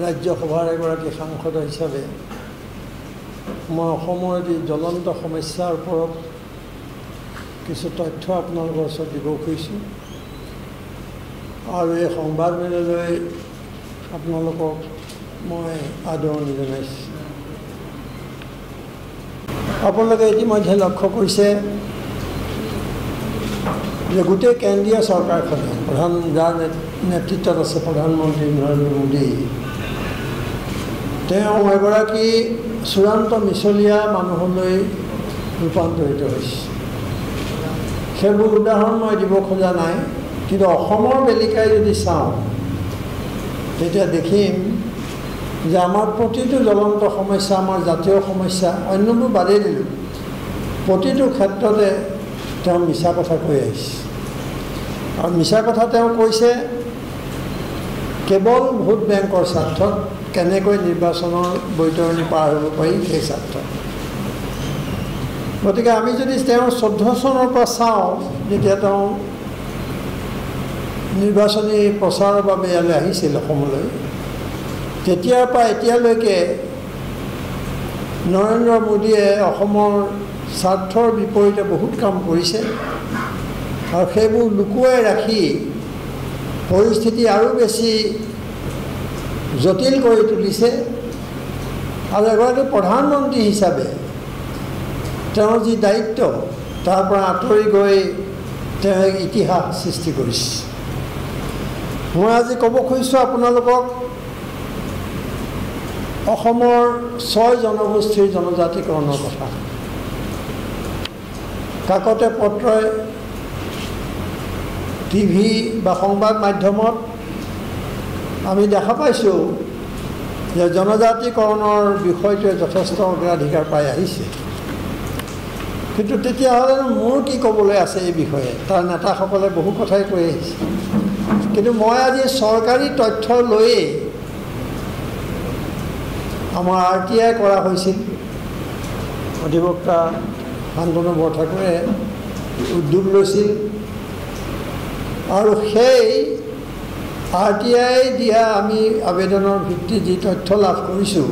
ৰাজ্যসভাৰ এগৰাকী সাংসদ হিচাপে মই অসমৰ এটি জ্বলন্ত সমস্যাৰ ওপৰত কিছু তথ্য আপোনালোকৰ ওচৰত দিব খুজিছোঁ আৰু এই সংবাদমেললৈ আপোনালোকক মই আদৰণি জনাইছোঁ। আপোনালোকে ইতিমধ্যে লক্ষ্য কৰিছে যে গোটেই কেন্দ্ৰীয় চৰকাৰখনে যাৰ নেতৃত্বত আছে প্ৰধানমন্ত্ৰী নৰেন্দ্ৰ মোদী, তেওঁ এগৰাকী চূড়ান্ত মিছলীয়া মানুহলৈ ৰূপান্তৰিত হৈছে। সেইবোৰ উদাহৰণ মই দিব খোজা নাই, কিন্তু অসমৰ বেলিকাই যদি চাওঁ তেতিয়া দেখিম যে আমাৰ প্ৰতিটো জ্বলন্ত সমস্যা, আমাৰ জাতীয় সমস্যা, অন্যবোৰ বাদেই দিলোঁ, প্ৰতিটো ক্ষেত্ৰতে তেওঁ মিছা কথা কৈ আহিছে। আৰু মিছা কথা তেওঁ কৈছে কেৱল ভোট বেংকৰ স্বাৰ্থত, কেনেকৈ নিৰ্বাচনৰ বৈতৰণি পাৰ হ'ব পাৰি সেই স্বাৰ্থত। গতিকে আমি যদি তেওঁ 14 চনৰ পৰা চাওঁ, যেতিয়া তেওঁ নিৰ্বাচনী প্ৰচাৰৰ বাবে ইয়ালৈ আহিছিল অসমলৈ, তেতিয়াৰ পৰা এতিয়ালৈকে নৰেন্দ্ৰ মোদীয়ে অসমৰ স্বাৰ্থৰ বিপৰীতে বহুত কাম কৰিছে আৰু সেইবোৰ লুকুৱাই ৰাখি পৰিস্থিতি আৰু বেছি জটিল কৰি তুলিছে। আৰু এগৰাকী প্ৰধানমন্ত্ৰী হিচাপে তেওঁৰ যি দায়িত্ব, তাৰ পৰা আঁতৰি গৈ তেওঁ এক ইতিহাস সৃষ্টি কৰিছে। মই আজি ক'ব খুজিছোঁ আপোনালোকক অসমৰ 6 জনগোষ্ঠীৰ জনজাতিকৰণৰ কথা। কাকতে পত্ৰই, টিভি বা সংবাদ মাধ্যমত আমি দেখা পাইছোঁ যে জনজাতিকৰণৰ বিষয়টোৱে যথেষ্ট অগ্ৰাধিকাৰ পাই আহিছে। কিন্তু তেতিয়াহ'লে মোৰ কি ক'বলৈ আছে এই বিষয়ে? তাৰ নেতাসকলে বহু কথাই কৈ আহিছে, কিন্তু মই আজি চৰকাৰী তথ্য লৈয়ে, আমাৰ RTI কৰা হৈছিল, অধিবক্তা শান্তনু বৰঠাকুৰে উদ্যোগ লৈছিল, আৰু সেই RTI দিয়া আমি আবেদনৰ ভিত্তিত যি তথ্য লাভ কৰিছোঁ,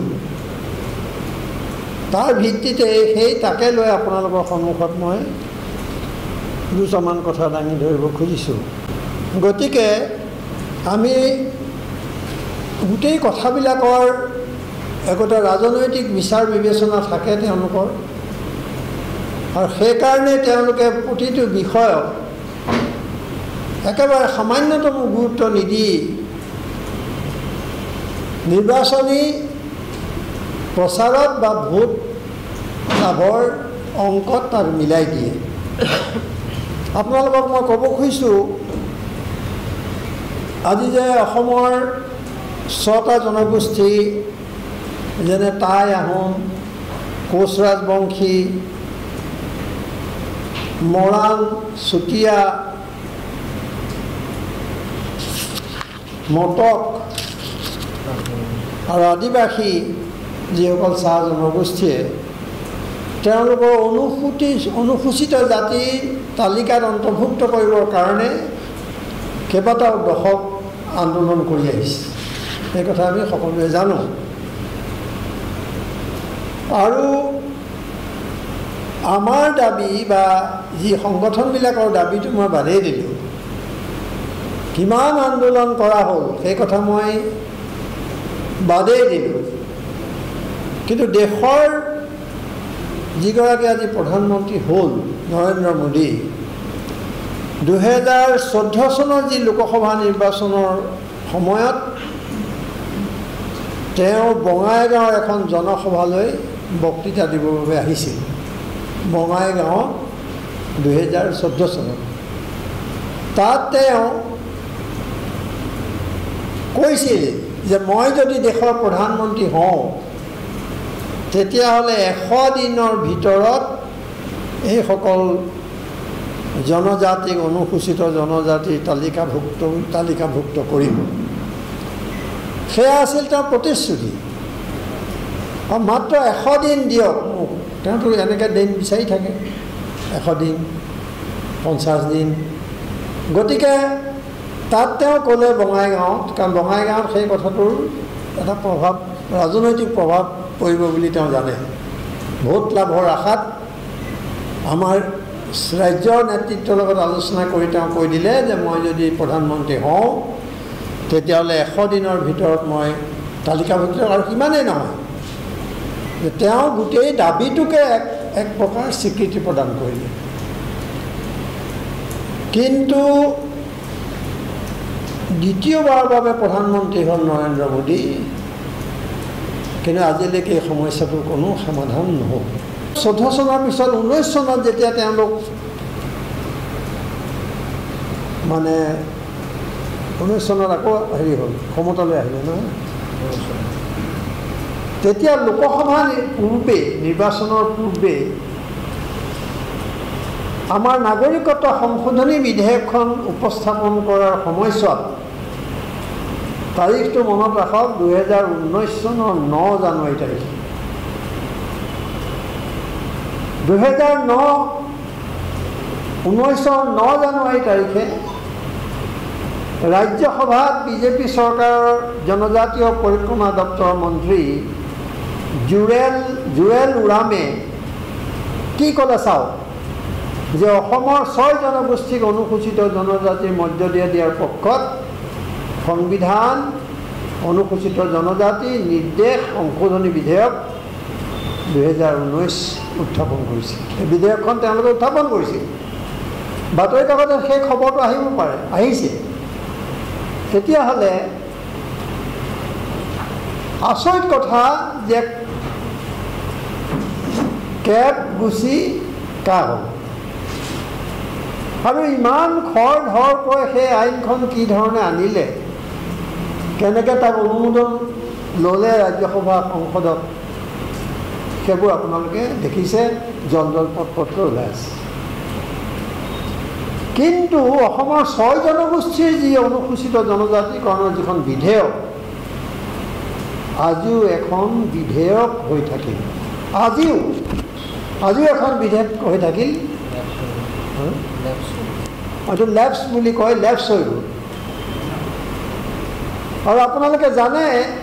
তাৰ ভিত্তিতে তাকে লৈ আপোনালোকৰ সন্মুখত মই দুটামান কথা দাঙি ধৰিব খুজিছোঁ। গতিকে আমি গোটেই কথাবিলাকৰ একোটা ৰাজনৈতিক বিচাৰ বিবেচনা থাকে তেওঁলোকৰ, আৰু সেইকাৰণে তেওঁলোকে প্ৰতিটো বিষয়ক একেবাৰে সামান্যতম গুৰুত্ব নিদি নিৰ্বাচনী প্ৰচাৰত বা ভোট লাভৰ অংকত তাক মিলাই দিয়ে। আপোনালোকক মই ক'ব খুজিছোঁ, আজি যে অসমৰ 6টা জনগোষ্ঠী যেনে টাই, আহোম, কোচ ৰাজবংশী, মৰাণ, চুতীয়া, মটক আৰু আদিবাসী, যিসকল চাহ জনগোষ্ঠীয়ে তেওঁলোকৰ অনুসূচিত জাতিৰ তালিকাত অন্তৰ্ভুক্ত কৰিবৰ কাৰণে কেইবাটাও দশক আন্দোলন কৰি আহিছে, এই কথা আমি সকলোৱে জানো। আৰু আমাৰ দাবী বা যি সংগঠনবিলাকৰ দাবীটো মই বাদেই দিলোঁ, কিমান আন্দোলন কৰা হ'ল সেই কথা মই বাদেই দিলোঁ, কিন্তু দেশৰ যিগৰাকী আজি প্ৰধানমন্ত্ৰী হ'ল নৰেন্দ্ৰ মোদী, 2014 চনৰ যি লোকসভা নিৰ্বাচনৰ সময়ত তেওঁ বঙাইগাঁৱৰ এখন জনসভালৈ বক্তৃতা দিবৰ বাবে আহিছিল। বঙাইগাঁৱত 2014 চনত তাত তেওঁ কৈছিল যে মই যদি দেশৰ প্ৰধানমন্ত্ৰী হওঁ, তেতিয়াহ'লে 100 দিনৰ ভিতৰত এইসকল জনজাতিক, অনুসূচিত জনজাতিৰ তালিকাভুক্ত কৰিব। সেয়া আছিল তেওঁৰ প্ৰতিশ্ৰুতি। আৰু মাত্ৰ 100 দিন দিয়ক মোক, তেওঁতো এনেকৈ দিন বিচাৰি থাকে, 100 দিন, 50 দিন। গতিকে তাত তেওঁ ক'লে বঙাইগাঁৱত, কাৰণ বঙাইগাঁৱত সেই কথাটোৰ এটা প্ৰভাৱ ৰাজনৈতিক প্ৰভাৱ পৰিব বুলি তেওঁ জানে ভোট লাভৰ আশাত আমাৰ ৰাজ্যৰ নেতৃত্বৰ লগত আলোচনা কৰি তেওঁ কৈ দিলে যে মই যদি প্ৰধানমন্ত্ৰী হওঁ তেতিয়াহ'লে 100 দিনৰ ভিতৰত মই তালিকাভুক্ত আৰু সিমানেই নহয় যে তেওঁ গোটেই দাবীটোকে এক প্ৰকাৰ স্বীকৃতি প্ৰদান কৰিলে কিন্তু দ্বিতীয়বাৰৰ বাবে প্ৰধানমন্ত্ৰী হ'ল নৰেন্দ্ৰ মোদী কিন্তু আজিলৈকে এই সমস্যাটোৰ কোনো সমাধান নহ'ল 14 চনৰ পিছত 19 চনত যেতিয়া তেওঁলোক মানে 19 চনত আকৌ হেৰি হ'ল ক্ষমতালৈ আহিলে নহয় তেতিয়া লোকসভা পূৰ্বে নিৰ্বাচনৰ পূৰ্বে আমাৰ নাগৰিকত্ব সংশোধনী বিধেয়কখন উপস্থাপন কৰাৰ সময়ছোৱাত তাৰিখটো মনত ৰাখক 2019 চনৰ 9 জানুৱাৰী তাৰিখ 19 চনৰ 9 জানুৱাৰী তাৰিখে ৰাজ্যসভাত বিজেপি চৰকাৰৰ জনজাতীয় পৰিক্ৰমা দপ্তৰৰ মন্ত্ৰী জুৱেল ওৰামে কি ক'লে চাওক যে অসমৰ 6 জনগোষ্ঠীক অনুসূচিত জনজাতিৰ মৰ্যাদা দিয়াৰ পক্ষত সংবিধান অনুসূচিত জনজাতি নিৰ্দেশ সংশোধনী বিধেয়ক 2019 উত্থাপন কৰিছিল এই বিধেয়কখন তেওঁলোকে উত্থাপন কৰিছিল বাতৰি কাকতত সেই খবৰটো আহিব পাৰে আহিছে তেতিয়াহ'লে আচৰিত কথা যে কেব গুচি কা হ'ল আৰু ইমান খৰ ধৰকৈ সেই আইনখন কি ধৰণে আনিলে কেনেকৈ তাক অনুমোদন ল'লে ৰাজ্যসভা সংসদত সেইবোৰ আপোনালোকে দেখিছে জল পটকৈ ওলাই আছে কিন্তু অসমৰ 6 জনগোষ্ঠীৰ যি অনুসূচিত জনজাতিকৰণৰ যিখন বিধেয়ক আজিও এখন বিধেয়ক হৈ থাকিল আজিও এখন বিধেয়ক হৈ থাকিল এইটো লেপছ বুলি কয় লেপছ হৈ গ'ল আৰু আপোনালোকে জানে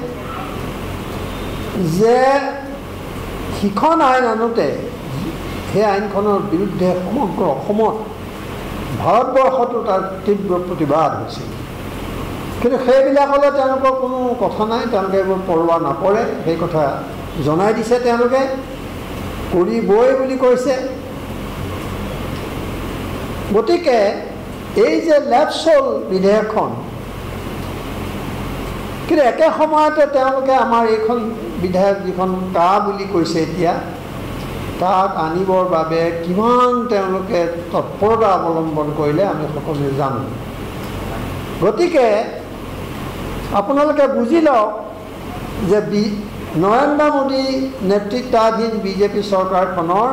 যে সিখন আইন আনোতে সেই আইনখনৰ বিৰুদ্ধে সমগ্ৰ অসমত ভাৰতবৰ্ষতো তাৰ তীব্ৰ প্ৰতিবাদ হৈছিল কিন্তু সেইবিলাকলৈ তেওঁলোকৰ কোনো কথা নাই তেওঁলোকে এইবোৰ পৰোৱা নকৰে সেই কথা জনাই দিছে তেওঁলোকে কৰিবই বুলি কৈছে গতিকে এই যে লেপছল বিধেয়কখন কিন্তু একে সময়তে তেওঁলোকে আমাৰ এইখন বিধেয়ক যিখন কা বুলি কৈছে এতিয়া তাক আনিবৰ বাবে কিমান তেওঁলোকে তৎপৰতা অৱলম্বন কৰিলে আমি সকলোৱে জানো গতিকে আপোনালোকে বুজি লওক যে নৰেন্দ্ৰ মোদী নেতৃত্বাধীন বিজেপি চৰকাৰখনৰ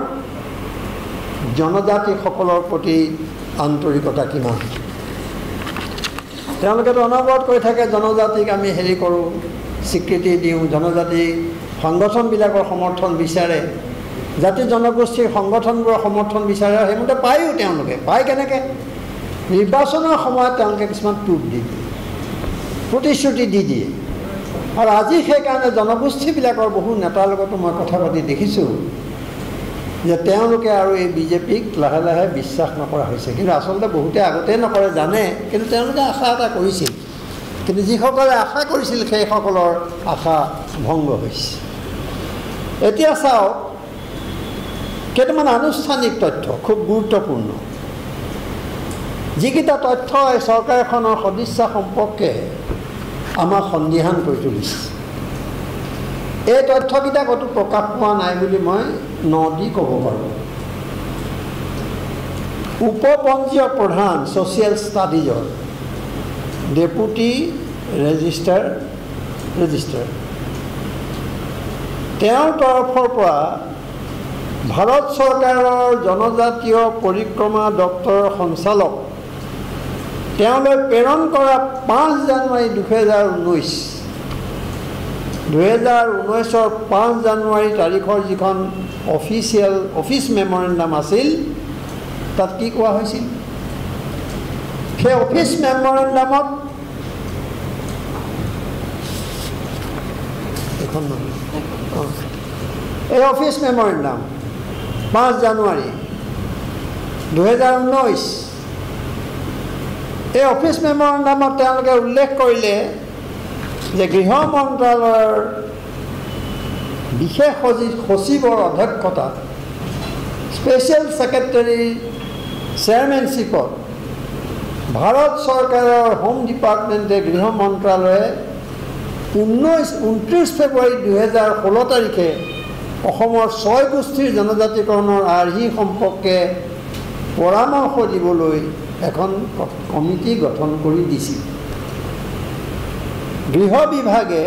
জনজাতিসকলৰ প্ৰতি আন্তৰিকতা কিমান তেওঁলোকেতো অনবৰত কৈ থাকে জনজাতিক আমি হেৰি কৰোঁ স্বীকৃতি দিওঁ জনজাতি সংগঠনবিলাকৰ সমৰ্থন বিচাৰে জাতি জনগোষ্ঠীৰ সংগঠনবোৰৰ সমৰ্থন বিচাৰে সেইমতে পায়ো তেওঁলোকে পায় কেনেকৈ নিৰ্বাচনৰ সময়ত তেওঁলোকে কিছুমান টুপ দি দিয়ে প্ৰতিশ্ৰুতি দি দিয়ে আৰু আজি সেইকাৰণে জনগোষ্ঠীবিলাকৰ বহু নেতাৰ লগতো মই কথা পাতি দেখিছোঁ যে তেওঁলোকে আৰু এই বিজেপিক লাহে লাহে বিশ্বাস নকৰা হৈছে কিন্তু আচলতে বহুতে আগতে নকৰে জানে কিন্তু তেওঁলোকে আশা এটা কৰিছিল কিন্তু যিসকলে আশা কৰিছিল সেইসকলৰ আশা ভংগ হৈছে এতিয়া চাওক কেইটামান আনুষ্ঠানিক তথ্য খুব গুৰুত্বপূৰ্ণ যিকেইটা তথ্য এই চৰকাৰ এখনৰ সদিচ্ছা সম্পৰ্কে আমাক সন্দিহান কৰি তুলিছে এই তথ্যকেইটা ক'তো প্ৰকাশ পোৱা নাই বুলি মই নদি ক'ব পাৰোঁ উপপঞ্জীয়ক প্ৰধান ছ'চিয়েল ষ্টাডিজৰ ডেপুটি ৰেজিষ্ট্ৰাৰ তেওঁৰ তৰফৰ পৰা ভাৰত চৰকাৰৰ জনজাতীয় পৰিক্ৰমা দপ্তৰৰ সঞ্চালক তেওঁলৈ প্ৰেৰণ কৰা 5 জানুৱাৰী 2019 5 জানুৱাৰী তাৰিখৰ যিখন অফিচ মেমৰেণ্ডাম আছিল তাত কি কোৱা হৈছিল সেই অফিচ মেমৰেণ্ডামত এই অফিচ মেমৰেণ্ডাম 5 জানুৱাৰী 2019 এই অফিচ মেমৰেণ্ডামত তেওঁলোকে উল্লেখ কৰিলে যে গৃহ মন্ত্ৰালয়ৰ বিশেষ সচিবৰ অধ্যক্ষতাত স্পেচিয়েল ছেক্ৰেটাৰী চেয়াৰমেনশ্বিপত ভাৰত চৰকাৰৰ হোম ডিপাৰ্টমেণ্টে গৃহ মন্ত্ৰালয়ে 29 ফেব্ৰুৱাৰী 2016 তাৰিখে অসমৰ 6 গোষ্ঠীৰ জনজাতিকৰণৰ আৰ্হি সম্পৰ্কে পৰামৰ্শ দিবলৈ এখন কমিটি গঠন কৰি দিছিল। গৃহ বিভাগে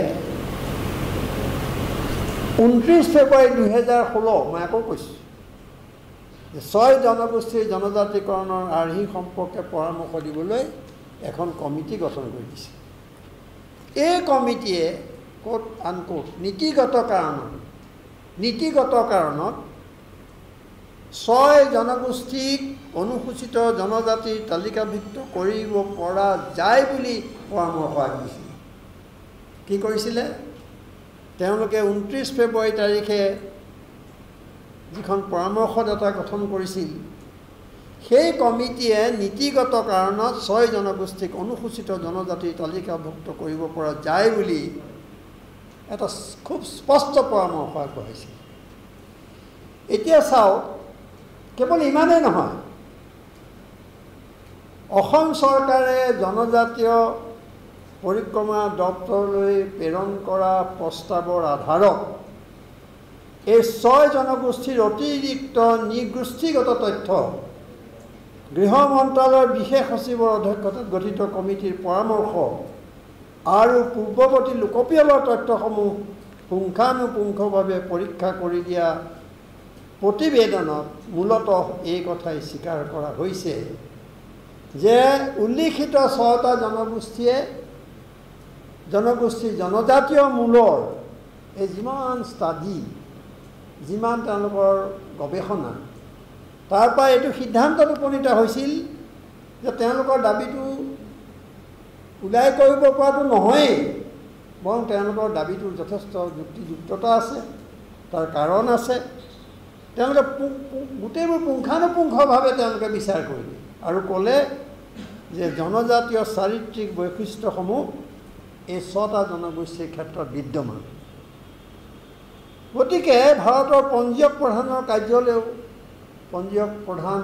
29 ফেব্ৰুৱাৰী 2016 মই আকৌ কৈছোঁ যে 6 জনগোষ্ঠীৰ জনজাতিকৰণৰ আৰ্হি সম্পৰ্কে পৰামৰ্শ দিবলৈ এখন কমিটি গঠন কৰি দিছে। এই কমিটিয়ে কোট আনকোট নীতিগত কাৰণত 6 জনগোষ্ঠীক অনুসূচিত জনজাতিৰ তালিকাভুক্ত কৰিব পৰা যায় বুলি পৰামৰ্শ আগবঢ়াইছিল। কি কৰিছিলে তেওঁলোকে 29 ফেব্ৰুৱাৰী তাৰিখে যিখন পৰামৰ্শদাতা গঠন কৰিছিল সেই কমিটিয়ে নীতিগত কাৰণত 6 জনগোষ্ঠীক অনুসূচিত জনজাতিৰ তালিকাভুক্ত কৰিব পৰা যায় বুলি এটা খুব স্পষ্ট পৰামৰ্শ আগবঢ়াইছিল। এতিয়া চাওক কেৱল ইমানেই নহয়, অসম চৰকাৰে জনজাতীয় পৰিক্ৰমা দপ্তৰলৈ প্ৰেৰণ কৰা প্ৰস্তাৱৰ আধাৰত এই 6 জনগোষ্ঠীৰ অতিৰিক্ত নৃগোষ্ঠীগত তথ্য গৃহ মন্ত্ৰালয়ৰ বিশেষ সচিবৰ অধ্যক্ষতাত গঠিত কমিটিৰ পৰামৰ্শ আৰু পূৰ্বৱৰ্তী লোকপিয়লৰ তথ্যসমূহ পুংখানুপুংখভাৱে পৰীক্ষা কৰি দিয়া প্ৰতিবেদনত মূলতঃ এই কথাই স্বীকাৰ কৰা হৈছে যে উল্লিখিত 6টা জনগোষ্ঠীৰ জনজাতীয় মূলৰ এই যিমান ষ্টাডি যিমান তেওঁলোকৰ গৱেষণা তাৰ পৰা এইটো সিদ্ধান্তত উপনীত হৈছিল যে তেওঁলোকৰ দাবীটো উলাই কৰিব পৰাটো নহয়েই, বৰং তেওঁলোকৰ দাবীটোৰ যথেষ্ট যুক্তিযুক্ততা আছে, তাৰ কাৰণ আছে। তেওঁলোকে গোটেইবোৰ পুংখানুপুংখভাৱে তেওঁলোকে বিচাৰ কৰিলে আৰু ক'লে যে জনজাতীয় চাৰিত্ৰিক বৈশিষ্ট্যসমূহ এই 6টা জনগোষ্ঠীৰ ক্ষেত্ৰত বিদ্যমান। গতিকে ভাৰতৰ পঞ্জীয়ক প্ৰধানৰ কাৰ্যালয়েও পঞ্জীয়ক প্ৰধান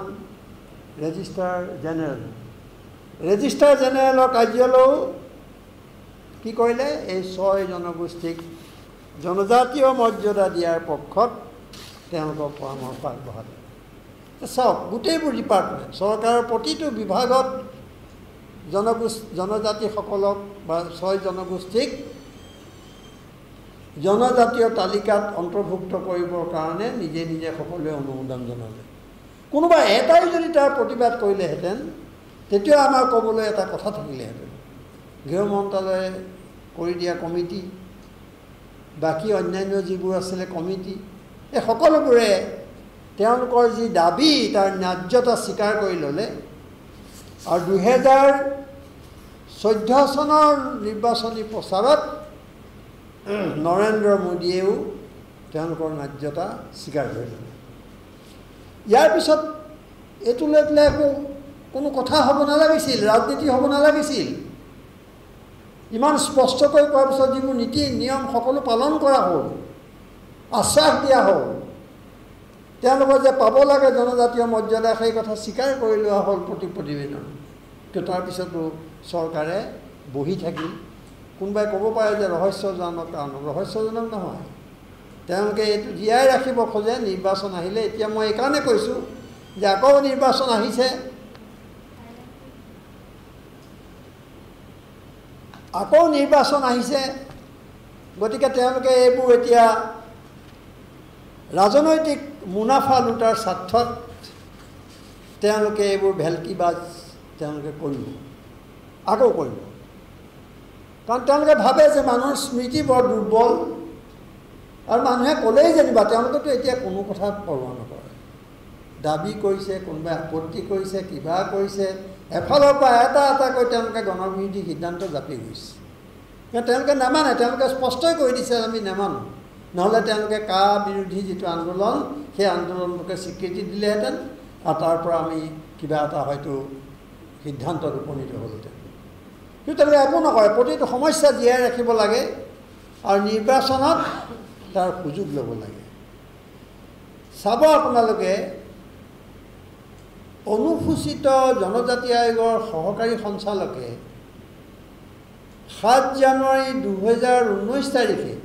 ৰেজিষ্ট্ৰাৰ জেনেৰেলৰ কাৰ্যালয়েও কি কৰিলে এই 6 জনগোষ্ঠীক জনজাতীয় মৰ্যাদা দিয়াৰ পক্ষত তেওঁলোকৰ পৰামৰ্শ আগবঢ়ালে। চাওক গোটেইবোৰ ডিপাৰ্টমেণ্ট চৰকাৰৰ প্ৰতিটো বিভাগত জনজাতিসকলক বা 6 জনগোষ্ঠীক জনজাতীয় তালিকাত অন্তৰ্ভুক্ত কৰিবৰ কাৰণে নিজে নিজে সকলোৱে অনুমোদন জনালে। কোনোবা এটাই যদি তাৰ প্ৰতিবাদ কৰিলেহেঁতেন তেতিয়া আমাৰ ক'বলৈ এটা কথা থাকিলেহেঁতেন, গৃহ মন্ত্ৰালয়ে কৰি দিয়া কমিটি, বাকী অন্যান্য যিবোৰ আছিলে কমিটি, এই সকলোবোৰে তেওঁলোকৰ যি দাবী তাৰ ন্যায্যতা স্বীকাৰ কৰি ল'লে আৰু 2014 চনৰ নিৰ্বাচনী প্ৰচাৰত নৰেন্দ্ৰ মোদীয়েও তেওঁলোকৰ ন্যায্যতা স্বীকাৰ কৰি ল'লে। ইয়াৰ পিছত এইটো লৈ পেলাই একো কোনো কথা হ'ব নালাগিছিল, ৰাজনীতি হ'ব নালাগিছিল। ইমান স্পষ্টকৈ কোৱাৰ পিছত যিবোৰ নীতি নিয়ম সকলো পালন কৰা হ'ল, আশ্বাস দিয়া হ'ল, তেওঁলোকৰ যে পাব লাগে জনজাতীয় মৰ্যাদা সেই কথা স্বীকাৰ কৰি লোৱা হ'ল প্ৰতিবেদন। কিন্তু তাৰপিছতো চৰকাৰে বহি থাকিল। কোনোবাই ক'ব পাৰে যে ৰহস্যজনক কাৰণ, ৰহস্যজনক নহয়, তেওঁলোকে এইটো জীয়াই ৰাখিব খোজে নিৰ্বাচন আহিলে। এতিয়া মই এইকাৰণে কৈছোঁ যে আকৌ নিৰ্বাচন আহিছে, গতিকে তেওঁলোকে এইবোৰ এতিয়া ৰাজনৈতিক মুনাফা লুটাৰ স্বাৰ্থত তেওঁলোকে এইবোৰ ভেলকিবাজ তেওঁলোকে কৰিব, আকৌ কৰিব। কাৰণ তেওঁলোকে ভাবে যে মানুহৰ স্মৃতি বৰ দুৰ্বল আৰু মানুহে ক'লেই যেনিবা তেওঁলোকেতো এতিয়া কোনো কথা পৰৱা নকৰে। দাবী কৰিছে, কোনোবাই আপত্তি কৰিছে, কিবা কৰিছে, এফালৰ পৰা এটাকৈ তেওঁলোকে গণবিৰোধী সিদ্ধান্ত জাপি গৈছে। তেওঁলোকে নামানে, তেওঁলোকে স্পষ্টই কৈ দিছে আমি নামানো। নহ'লে তেওঁলোকে কা বিৰোধী যিটো আন্দোলন সেই আন্দোলনটোকে স্বীকৃতি দিলেহেঁতেন আৰু তাৰ পৰা আমি কিবা এটা হয়তো সিদ্ধান্তত উপনীত হ'লহেঁতেন। কিন্তু তেওঁলোকে একো নকৰে, প্ৰতিটো সমস্যা জীয়াই ৰাখিব লাগে আৰু নিৰ্বাচনত তাৰ সুযোগ ল'ব লাগে। চাব আপোনালোকে, অনুসূচিত জনজাতি আয়োগৰ সহকাৰী সঞ্চালকে 7 জানুৱাৰী 2019 তাৰিখে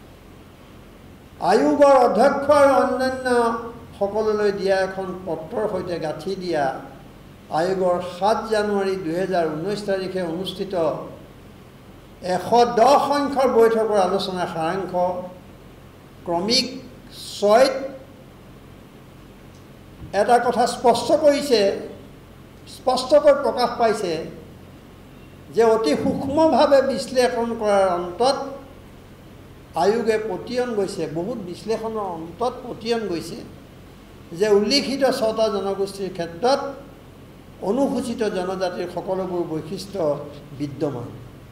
আয়োগৰ অধ্যক্ষ আৰু অন্যান্য সকললৈ দিয়া এখন পত্ৰৰ সৈতে গাঁঠি দিয়া আয়োগৰ 7 জানুৱাৰী 2019 তাৰিখে অনুষ্ঠিত 110 সংখ্যৰ বৈঠকৰ আলোচনাৰ সাৰাংশ ক্ৰমিক 6 এটা কথা স্পষ্টকৈ প্ৰকাশ পাইছে যে অতি সূক্ষ্মভাৱে বিশ্লেষণ কৰাৰ অন্তত আয়োগে পতিয়ন গৈছে, বহুত বিশ্লেষণৰ অন্তত পতিয়ন গৈছে যে উল্লিখিত 6টা জনগোষ্ঠীৰ ক্ষেত্ৰত অনুসূচিত জনজাতিৰ সকলোবোৰ বৈশিষ্ট্য বিদ্যমান।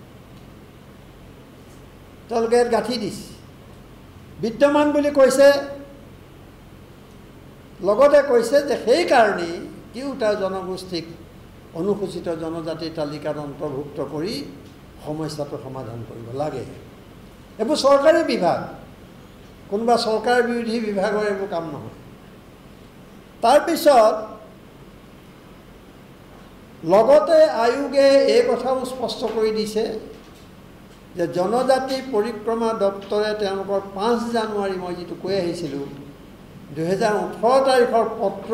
তেওঁলোকে ইয়াত গাঁঠি দিছে, বিদ্যমান বুলি কৈছে, লগতে কৈছে যে সেইকাৰণেই কেওটা জনগোষ্ঠীক অনুসূচিত জনজাতিৰ তালিকাত অন্তৰ্ভুক্ত কৰি সমস্যাটো সমাধান কৰিব লাগে। এইবোৰ চৰকাৰী বিভাগ, কোনোবা চৰকাৰ বিৰোধী বিভাগৰ এইবোৰ কাম নহয়। তাৰপিছত লগতে আয়োগে এই কথাও স্পষ্ট কৰি দিছে যে জনজাতি পৰিক্ৰমা দপ্তৰে তেওঁলোকৰ 5 জানুৱাৰী মই যিটো কৈ আহিছিলোঁ 2018 তাৰিখৰ পত্ৰ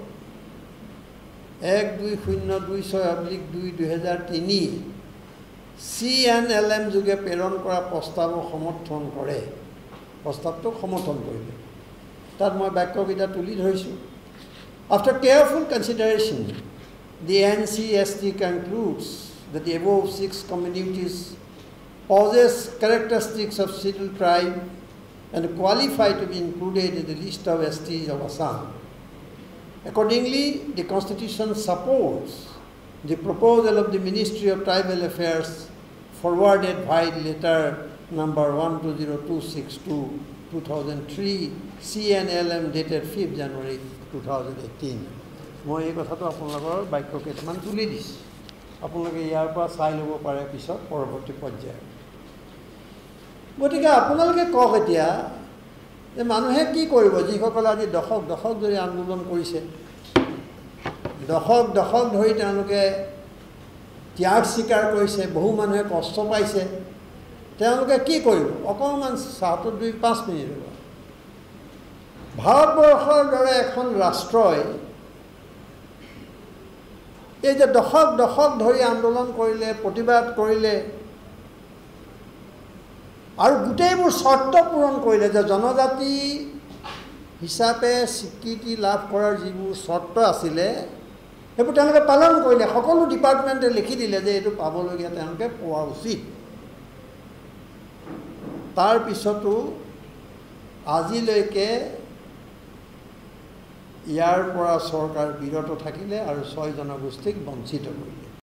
12026/2/2003 CNLM যোগে প্ৰেৰণ কৰা প্ৰস্তাৱক সমৰ্থন কৰে, প্ৰস্তাৱটোক সমৰ্থন কৰিলে। তাত মই বাক্যকেইটা তুলি ধৰিছোঁ। After careful consideration, the NCST concludes that the above 6 communities possess characteristics of scheduled tribe and qualify to be included in the list of STs of Assam. Accordingly, the Constitution supports the proposal of the Ministry of Tribal Affairs forwarded by letter number 120262/2003 CNLM dated 5 January 2018. মই এই কথাটো আপোনালোকৰ বাক্য কেইটামান তুলি দিছোঁ, আপোনালোকে ইয়াৰ পৰা চাই ল'ব পাৰে পিছত পৰৱৰ্তী পৰ্যায়ত। গতিকে আপোনালোকে কওক এতিয়া যে মানুহে কি কৰিব, যিসকলে আজি দশক ধৰি আন্দোলন কৰিছে, দশক ধৰি তেওঁলোকে ত্যাগ স্বীকাৰ কৰিছে, বহু মানুহে কষ্ট পাইছে, তেওঁলোকে কি কৰিব? অকণমান চাহটোত 2-5 মিনিট ৰ'ব। ভাৰতবৰ্ষৰ দৰে এখন ৰাষ্ট্ৰই এই যে দশক ধৰি আন্দোলন কৰিলে, প্ৰতিবাদ কৰিলে আৰু গোটেইবোৰ চৰ্ত পূৰণ কৰিলে, যে জনজাতি হিচাপে স্বীকৃতি লাভ কৰাৰ যিবোৰ চৰ্ত আছিলে সেইবোৰ তেওঁলোকে পালন কৰিলে। সকলো ডিপাৰ্টমেণ্টে লিখি দিলে যে এইটো পাবলগীয়া তেওঁলোকে পোৱা উচিত। তাৰপিছতো আজিলৈকে ইয়াৰ পৰা চৰকাৰ বিৰত থাকিলে আৰু 6 জনগোষ্ঠীক বঞ্চিত কৰিলে।